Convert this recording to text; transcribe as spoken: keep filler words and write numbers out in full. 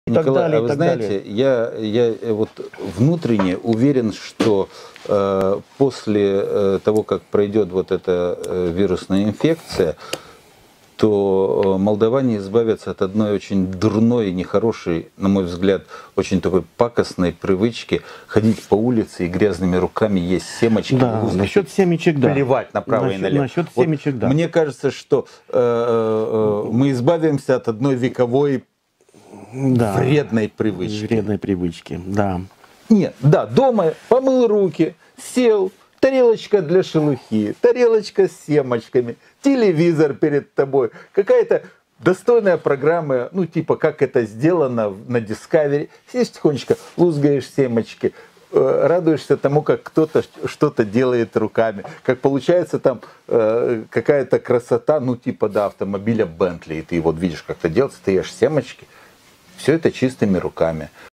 и Николай, так далее. а вы и так знаете, далее. Я, я вот внутренне уверен, что э, после э, того, как пройдет вот эта э, вирусная инфекция, то молдаване избавятся от одной очень дурной, нехорошей, на мой взгляд, очень такой пакостной привычки ходить по улице и грязными руками есть семечки. Да, насчет семечек, да. Плевать направо насчет, и налево. Насчет Вот семечек, да. мне кажется, что э, э, мы избавимся от одной вековой да. вредной привычки. Вредной привычки, да. Нет, да, дома помыл руки, сел, тарелочка для шелухи, тарелочка с семечками, телевизор перед тобой, какая-то достойная программа, ну типа как это сделано на Discovery. Сидишь тихонечко, лузгаешь семечки, э, радуешься тому, как кто-то что-то делает руками, как получается там э, какая-то красота, ну типа да, автомобиля Bentley, и ты вот видишь, как это делается, ты ешь семечки, все это чистыми руками.